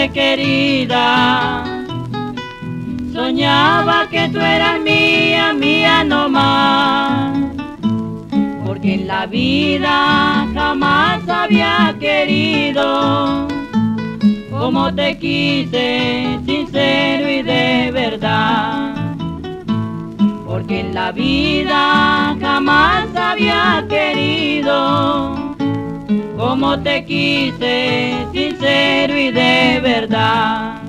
noche querida, soñaba que tú eras mía, mía nomás, porque en la vida jamás había querido como te quise, sincero y de verdad. Porque en la vida jamás había querido como te quise, sincero y de verdad.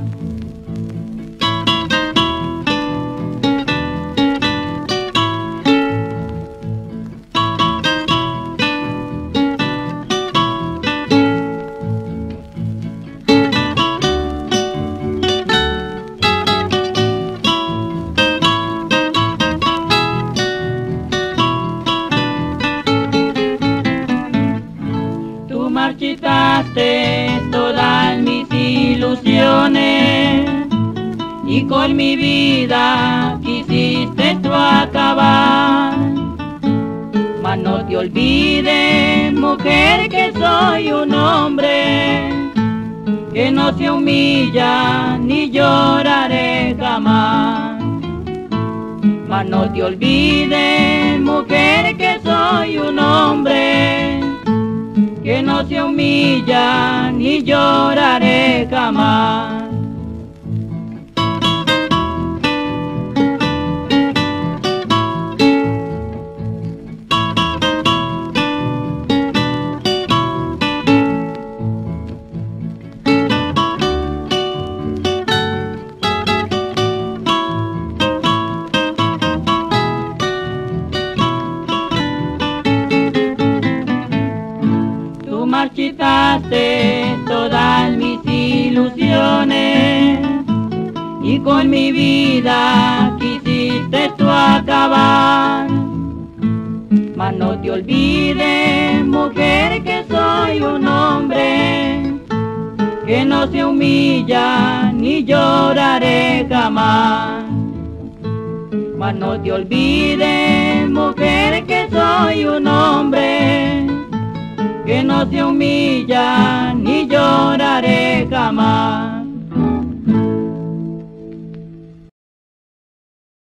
Marchitaste todas mis ilusiones y con mi vida quisiste tú acabar. Mas no te olvides, mujer, que soy un hombre que no se humilla ni lloraré jamás. Mas no te olvides, mujer, que soy un hombre que no se humilla ni lloraré jamás. Marchitaste todas mis ilusiones y con mi vida quisiste tú acabar. Mas no te olvides, mujer, que soy un hombre que no se humilla ni lloraré jamás. Mas no te olvides, mujer, que soy un hombre que no se humilla ni lloraré jamás.